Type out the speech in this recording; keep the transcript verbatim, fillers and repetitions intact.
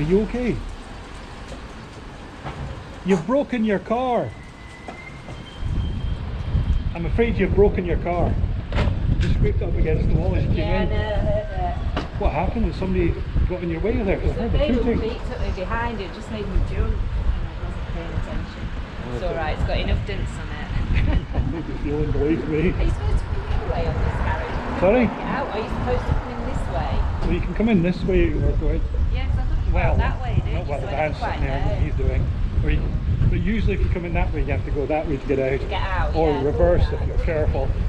you okay? You've broken your car. I'm afraid you've broken your car. You scraped up against the wall as you came Yeah, in. no, I heard that. What happened? Did somebody got in your way there? Because I heard the They tooting. feet took me behind, it just made me jump. And I wasn't paying attention. It's alright, it's got enough dents on it. I'm not feeling, believe me. Are you supposed to come the other way on this carriage? Sorry? Get out. Are you supposed to come in this way? Well, you can come in this way or go out. Yeah, because I thought you Well, went that way, didn't not you? what So the I man's didn't quite sitting there and what know. he's doing. Or you, but usually if you come in that way, you have to go that way to get out. To get out, Or yeah, I thought reverse that. if you're careful.